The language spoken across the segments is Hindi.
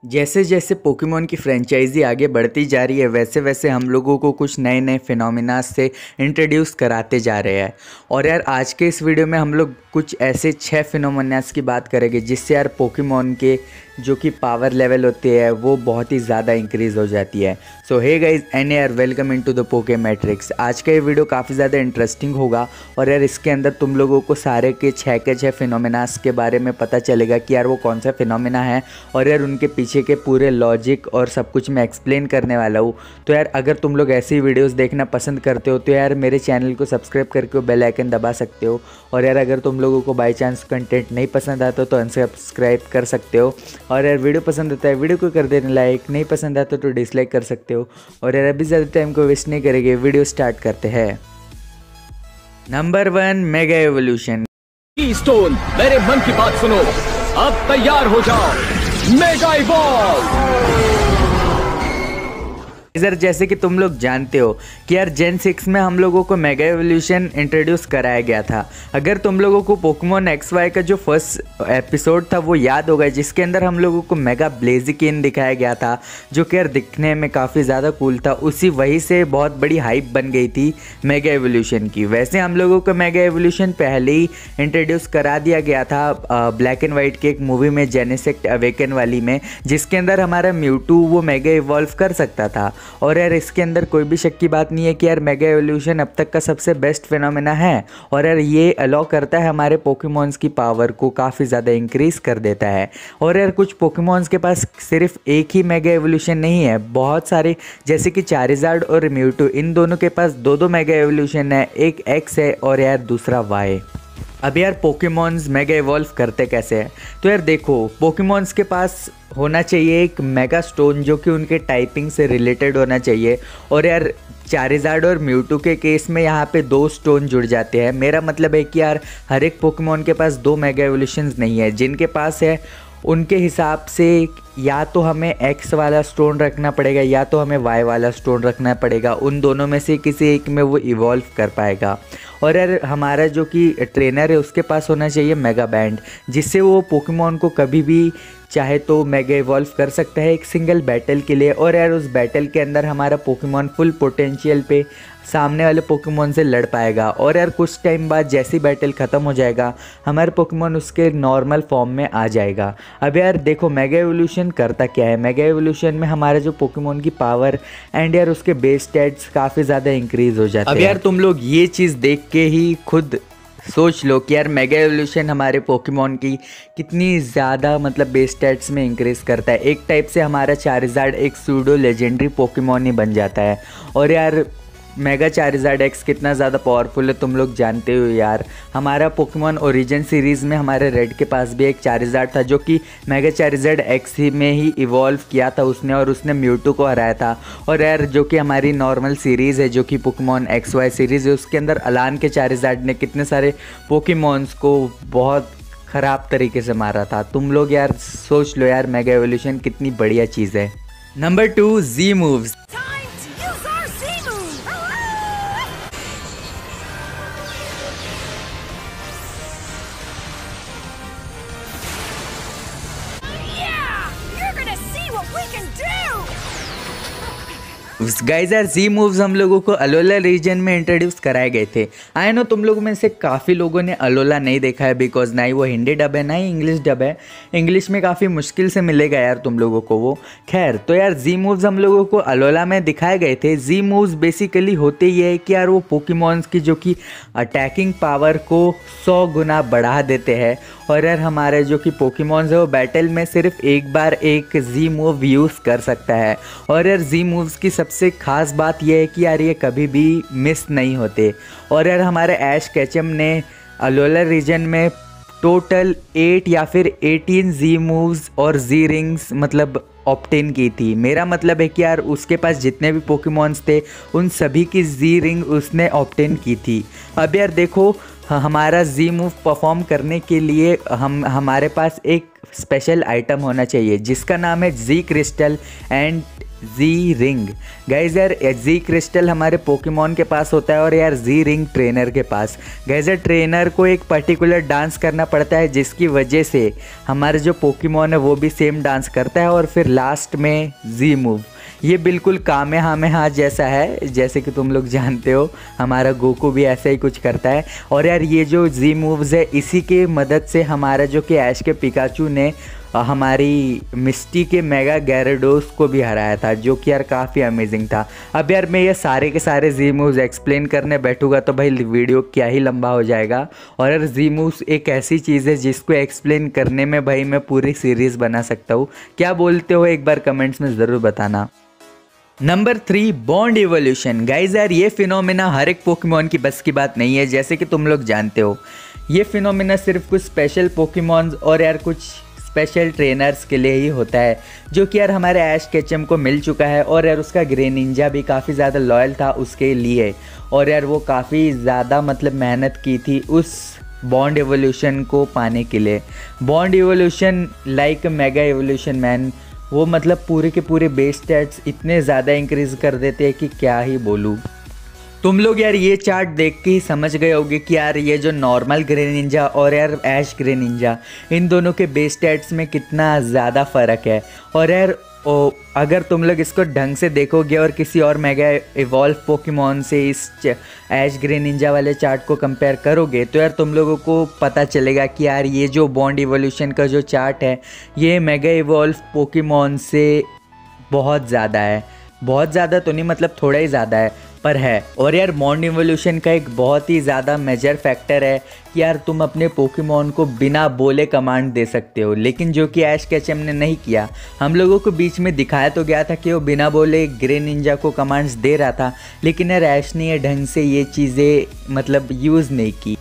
जैसे जैसे पोकेमॉन की फ्रेंचाइजी आगे बढ़ती जा रही है वैसे वैसे हम लोगों को कुछ नए नए फिनोमिना से इंट्रोड्यूस कराते जा रहे हैं। और यार आज के इस वीडियो में हम लोग कुछ ऐसे 6 फिनोमिनास की बात करेंगे जिससे यार पोकेमॉन के जो कि पावर लेवल होती है वो बहुत ही ज़्यादा इंक्रीज़ हो जाती है। सो हे गाइज एंड यार welcome into the Poke Matrix. आज का ये वीडियो काफ़ी ज़्यादा इंटरेस्टिंग होगा और यार इसके अंदर तुम लोगों को सारे के 6 फिनोमिनास के बारे में पता चलेगा कि यार वो कौन सा फिनोमिना है और यार उनके पीछे के पूरे लॉजिक और सब कुछ मैं एक्सप्लेन करने वाला हूँ। तो यार अगर तुम लोग ऐसी वीडियोस देखना पसंद करते हो तो यार मेरे चैनल को सब्सक्राइब करके बेल आइकन दबा सकते हो। और यार अगर तुम लोगों को बाई चांस कंटेंट नहीं पसंद आता तो अनसब्सक्राइब कर सकते हो। और यार वीडियो पसंद आता है वीडियो को कर देना लाइक, नहीं पसंद आता तो डिसलाइक कर सकते हो। और यार अभी ज़्यादा टाइम को वेस्ट नहीं करेंगे, वीडियो स्टार्ट करते हैं। Number 1 mega evolution. स्टोन, मेरे मन की बात सुनो, अब तैयार हो जाओ, मेगा इवॉल्व। जैसे कि तुम लोग जानते हो कि यार जेन 6 में हम लोगों को मेगा एवोल्यूशन इंट्रोड्यूस कराया गया था। अगर तुम लोगों को पोकेमॉन XY का जो फर्स्ट एपिसोड था वो याद होगा जिसके अंदर हम लोगों को मेगा ब्लेजिकिन दिखाया गया था जो कि यार दिखने में काफ़ी ज़्यादा कूल था। उसी वही से बहुत बड़ी हाइप बन गई थी मेगा एवोल्यूशन की। वैसे हम लोगों को मेगा एवोल्यूशन पहले ही इंट्रोड्यूस करा दिया गया था ब्लैक एंड वाइट के एक मूवी में, जेनेसेक्ट अवेकन वाली में, जिसके अंदर हमारा म्यूटू वो मेगा इवॉल्व कर सकता था। और यार इसके अंदर कोई भी शक की बात नहीं है कि यार मेगा एवोल्यूशन अब तक का सबसे बेस्ट फिनोमेना है। और यार ये अलाउ करता है हमारे पोकेमॉन्स की पावर को काफ़ी ज़्यादा इंक्रीज़ कर देता है। और यार कुछ पोकेमॉन्स के पास सिर्फ एक ही मेगा एवोल्यूशन नहीं है, बहुत सारे, जैसे कि चारिज़ार्ड और म्यूटू, इन दोनों के पास दो मेगा एवोल्यूशन है, एक X है और यार दूसरा Y। अब यार पोकेमॉन्स मेगा इवॉल्व करते कैसे हैं? तो यार देखो, पोकेमॉन्स के पास होना चाहिए एक मेगा स्टोन जो कि उनके टाइपिंग से रिलेटेड होना चाहिए। और यार चारिज़ार्ड और म्यूटू के केस में यहाँ पे 2 स्टोन जुड़ जाते हैं। मेरा मतलब है कि यार हर एक पोकेमॉन के पास 2 मेगा एवोल्यूशंस नहीं है, जिनके पास है उनके हिसाब से या तो हमें X वाला स्टोन रखना पड़ेगा या तो हमें Y वाला स्टोन रखना पड़ेगा। उन दोनों में से किसी एक में वो इवॉल्व कर पाएगा। और यार हमारा जो कि ट्रेनर है उसके पास होना चाहिए मेगा बैंड, जिससे वो पोकेमॉन को कभी भी चाहे तो मेगा इवॉल्व कर सकता है एक सिंगल बैटल के लिए। और यार उस बैटल के अंदर हमारा पोकेमॉन फुल पोटेंशियल पे सामने वाले पोकेमॉन से लड़ पाएगा। और यार कुछ टाइम बाद जैसी बैटल ख़त्म हो जाएगा हमारे पोकेमॉन उसके नॉर्मल फॉर्म में आ जाएगा। अब यार देखो मेगा एवोल्यूशन करता क्या है। मेगा एवोल्यूशन में हमारे जो पोकेमॉन की पावर एंड यार उसके बेस स्टैट्स काफ़ी ज़्यादा इंक्रीज़ हो जाते हैं। अब यार तुम लोग ये चीज़ देख के ही खुद सोच लो कि यार मेगा एवोल्यूशन हमारे पोकेमॉन की कितनी ज़्यादा मतलब बेस स्टैट्स में इंक्रीज़ करता है। एक टाइप से हमारा चारिज़ार्ड एक सूडो लेजेंडरी पोकेमॉन ही बन जाता है। और यार मेगा चारिज़ार्ड X कितना ज़्यादा पावरफुल है तुम लोग जानते हो यार। हमारा पोकेमॉन ओरिजिन सीरीज़ में हमारे रेड के पास भी एक चारिज़ार्ड था जो कि मेगा चारिज़ार्ड X ही में ही इवॉल्व किया था उसने, और उसने म्यूटू को हराया था। और यार जो कि हमारी नॉर्मल सीरीज़ है जो कि पोकेमॉन XY सीरीज़ है, उसके अंदर अलान के चारिज़ार्ड ने कितने सारे पोकेमॉन्स को बहुत ख़राब तरीके से मारा था। तुम लोग यार सोच लो यार मेगा एवोल्यूशन कितनी बढ़िया चीज़ है। Number 2 Z moves. गाइस यार Z मूव्स हम लोगों को अलोला रीजन में इंट्रोड्यूस कराए गए थे। आई नो तुम लोगों में से काफ़ी लोगों ने अलोला नहीं देखा है बिकॉज ना ही वो हिंदी डब है ना ही इंग्लिश डब है। इंग्लिश में काफ़ी मुश्किल से मिलेगा यार तुम लोगों को वो। खैर तो यार Z मूव्स हम लोगों को अलोला में दिखाए गए थे। Z मूव्स बेसिकली होते ये है कि यार वो पोकेमॉन्स की जो कि अटैकिंग पावर को 100 गुना बढ़ा देते हैं। और यार हमारे जो कि पोकेमॉन्स है वो बैटल में सिर्फ एक बार एक Z मूव यूज़ कर सकता है। और यार Z मूव्स की सबसे ख़ास बात यह है कि यार ये कभी भी मिस नहीं होते। और यार हमारे ऐश केचम ने अलोला रीजन में टोटल 8 या फिर 18 Z मूव्स और Z रिंग्स मतलब ऑप्टेन की थी। मेरा मतलब है कि यार उसके पास जितने भी पोकेमॉन्स थे उन सभी की Z रिंग उसने ऑप्टेन की थी। अब यार देखो हमारा Z मूव परफॉर्म करने के लिए हमारे पास एक स्पेशल आइटम होना चाहिए जिसका नाम है Z crystal and Z ring. Guys यार जी क्रिस्टल हमारे पोकेमॉन के पास होता है और यार जी रिंग ट्रेनर के पास। गाइज यार ट्रेनर को एक पर्टिकुलर डांस करना पड़ता है जिसकी वजह से हमारे जो पोकेमॉन है वो भी सेम डांस करता है और फिर लास्ट में जी मूव। ये बिल्कुल कामेहामेहा जैसा है, जैसे कि तुम लोग जानते हो हमारा गोकू भी ऐसा ही कुछ करता है। और यार ये जो जी मूव्स है इसी के मदद से हमारा जो कि ऐश के पिकाचू ने हमारी मिस्टी के मेगा गैराडोस को भी हराया था, जो कि यार काफ़ी अमेजिंग था। अब यार मैं ये सारे के सारे जी मूव्स एक्सप्लेन करने बैठूंगा तो भाई वीडियो क्या ही लंबा हो जाएगा। और यार जी मूव्स एक ऐसी चीज़ है जिसको एक्सप्लेन करने में भाई मैं पूरी सीरीज़ बना सकता हूँ। क्या बोलते हो एक बार कमेंट्स में ज़रूर बताना। Number 3 bond evolution. गाइज यार ये फिनोमिना हर एक पोकेमॉन की बस की बात नहीं है, जैसे कि तुम लोग जानते हो ये फिनोमिना सिर्फ कुछ स्पेशल पोकेमॉन्स और यार कुछ स्पेशल ट्रेनर्स के लिए ही होता है, जो कि यार हमारे ऐश केचम को मिल चुका है। और यार उसका ग्रेनिंजा भी काफ़ी ज़्यादा लॉयल था उसके लिए और यार वो काफ़ी ज़्यादा मतलब मेहनत की थी उस बॉन्ड एवोल्यूशन को पाने के लिए। Bond evolution like mega evolution man, वो मतलब पूरे के पूरे बेस स्टैट्स इतने ज़्यादा इंक्रीज़ कर देते हैं कि क्या ही बोलूँ। तुम लोग यार ये चार्ट देख के ही समझ गए होगे कि यार ये जो नॉर्मल ग्रेनिंजा और यार ऐश ग्रेनिंजा इन दोनों के बेस स्टैट्स में कितना ज़्यादा फ़र्क है। और यार अगर तुम लोग इसको ढंग से देखोगे और किसी और मेगा इवॉल्व पोकेमॉन से इस ऐश ग्रेनिंजा वाले चार्ट को कंपेयर करोगे तो यार तुम लोगों को पता चलेगा कि यार ये जो बॉन्ड इवोल्यूशन का जो चार्ट है ये मेगा इवॉल्व पोकेमॉन से बहुत ज़्यादा है। बहुत ज़्यादा तो नहीं, मतलब थोड़ा ही ज़्यादा है पर है। और यार बॉन्ड इवोल्यूशन का एक बहुत ही ज़्यादा मेजर फैक्टर है कि यार तुम अपने पोकेमॉन को बिना बोले कमांड दे सकते हो, लेकिन जो कि ऐश केचम ने नहीं किया। हम लोगों को बीच में दिखाया तो गया था कि वो बिना बोले ग्रेनिंजा को कमांड्स दे रहा था, लेकिन यार ऐश ने ये ढंग से ये चीज़ें मतलब यूज़ नहीं की।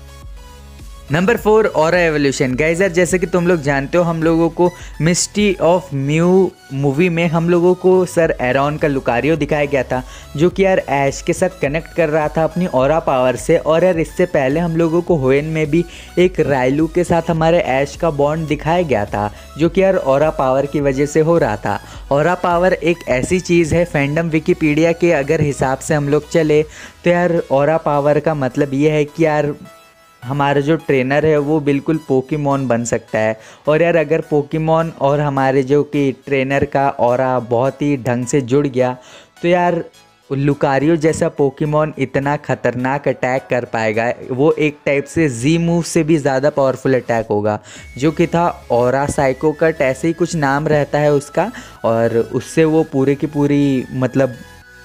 Number 4 aura evolution. गाइस यार जैसे कि तुम लोग जानते हो हम लोगों को मिस्टी ऑफ म्यू मूवी में हम लोगों को सर एरॉन का लुकारियो दिखाया गया था, जो कि यार ऐश के साथ कनेक्ट कर रहा था अपनी ऑरा पावर से। और यार इससे पहले हम लोगों को होएन में भी एक राइलू के साथ हमारे ऐश का बॉन्ड दिखाया गया था, जो कि यार ऑरा पावर की वजह से हो रहा था। ऑरा पावर एक ऐसी चीज़ है फैंडम विकिपीडिया के अगर हिसाब से हम लोग चले तो यार ऑरा पावर का मतलब ये है कि यार हमारा जो ट्रेनर है वो बिल्कुल पोकेमॉन बन सकता है। और यार अगर पोकेमॉन और हमारे जो कि ट्रेनर का ऑरा बहुत ही ढंग से जुड़ गया तो यार लुकारियो जैसा पोकेमॉन इतना खतरनाक अटैक कर पाएगा, वो एक टाइप से जी मूव से भी ज़्यादा पावरफुल अटैक होगा, जो कि था ऑरा साइको कट, ऐसे ही कुछ नाम रहता है उसका। और उससे वो पूरे की पूरी मतलब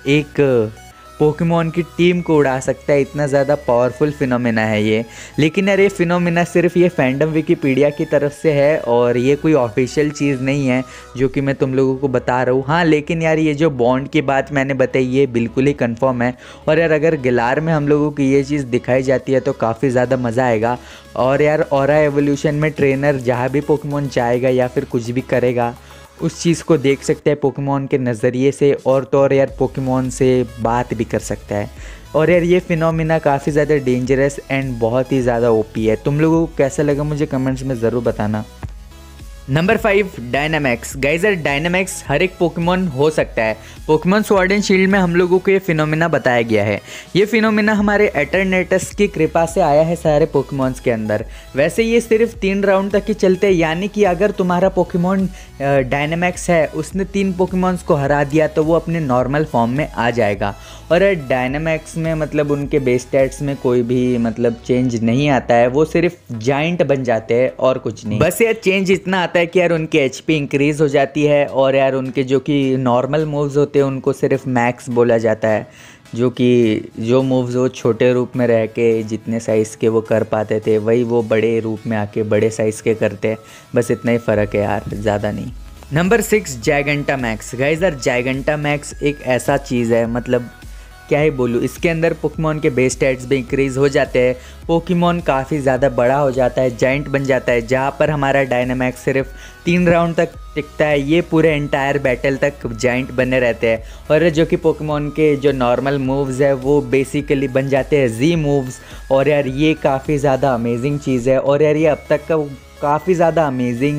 एक पोकेमॉन की टीम को उड़ा सकता है, इतना ज़्यादा पावरफुल फिनोमेना है ये। लेकिन यार ये फिनोमेना सिर्फ ये फैंडम विकिपीडिया की तरफ से है और ये कोई ऑफिशियल चीज़ नहीं है जो कि मैं तुम लोगों को बता रहा हूँ। हाँ लेकिन यार ये जो बॉन्ड की बात मैंने बताई ये बिल्कुल ही कंफर्म है। और यार अगर गिलार में हम लोगों की ये चीज़ दिखाई जाती है तो काफ़ी ज़्यादा मज़ा आएगा। और यार ऑरा एवोल्यूशन में ट्रेनर जहाँ भी पोकेमॉन जाएगा या फिर कुछ भी करेगा उस चीज़ को देख सकता है पोकेमॉन के नज़रिए से, और तो और यार पोकेमॉन से बात भी कर सकता है। और यार ये फिनोमिना काफ़ी ज़्यादा डेंजरस एंड बहुत ही ज़्यादा ओपी है। तुम लोगों को कैसा लगा मुझे कमेंट्स में ज़रूर बताना। Number 5 Dynamax. गाइस यार डायनामैक्स हर एक पोकेमॉन हो सकता है। पोकेमॉन स्वॉर्ड एंड शील्ड में हम लोगों को ये फिनोमिना बताया गया है। ये फिनोमिना हमारे एटरनेटस की कृपा से आया है सारे पोकेमॉन्स के अंदर। वैसे ये सिर्फ 3 राउंड तक ही चलते हैं, यानी कि अगर तुम्हारा पोकेमॉन डायनामैक्स है उसने 3 पोकेमॉन्स को हरा दिया तो वो अपने नॉर्मल फॉर्म में आ जाएगा। और डायनामैक्स में मतलब उनके बेस स्टैट्स में कोई भी मतलब चेंज नहीं आता है, वो सिर्फ जाइंट बन जाते हैं और कुछ नहीं। बस यार चेंज इतना आता है कि यार उनकी HP इंक्रीज़ हो जाती है और यार उनके जो कि नॉर्मल मूव्स होते हैं उनको सिर्फ मैक्स बोला जाता है, जो कि जो मूव्स वो छोटे रूप में रह के जितने साइज़ के वो कर पाते थे वही वो बड़े रूप में आके बड़े साइज़ के करते हैं। बस इतना ही फ़र्क है यार, ज़्यादा नहीं। नंबर 6 जायगेंटामैक्स। गाइस यार जायगेंटामैक्स एक ऐसा चीज़ है, मतलब क्या ही बोलूँ, इसके अंदर पोकेमॉन के बेस स्टैट्स भी इंक्रीज़ हो जाते हैं, पोकेमॉन काफ़ी ज़्यादा बड़ा हो जाता है, जाइंट बन जाता है। जहाँ पर हमारा डायनामैक्स सिर्फ 3 राउंड तक टिकता है, ये पूरे एंटायर बैटल तक जाइंट बने रहते हैं। और जो कि पोकेमॉन के जो नॉर्मल मूव्स है वो बेसिकली बन जाते हैं जी मूव्स। और यार ये काफ़ी ज़्यादा अमेजिंग चीज़ है और यार ये अब तक का काफ़ी ज़्यादा अमेजिंग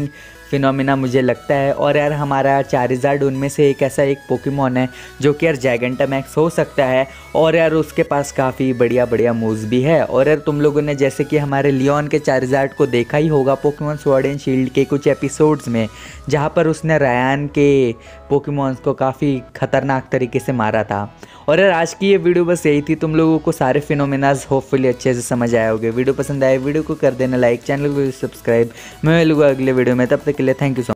फिनोमिना मुझे लगता है। और यार हमारा चारिज़ार्ड उनमें से एक ऐसा एक पोकेमॉन है जो कि यार जायगेंटामैक्स हो सकता है, और यार उसके पास काफ़ी बढ़िया बढ़िया मूव्स भी है। और यार तुम लोगों ने जैसे कि हमारे लियोन के चारिज़ार्ड को देखा ही होगा पोकेमॉन स्वॉर्ड एंड शील्ड के कुछ एपिसोड्स में, जहाँ पर उसने रायान के पोकेमॉन्स को काफ़ी खतरनाक तरीके से मारा था। और यार आज की ये वीडियो बस यही थी, तुम लोगों को सारे फिनोमेनाज होपफुली अच्छे से समझ आए होंगे। वीडियो पसंद आए वीडियो को कर देना लाइक, चैनल को सब्सक्राइब। मैं मिलूंगा अगले वीडियो में, तब तक के लिए थैंक यू सो मच।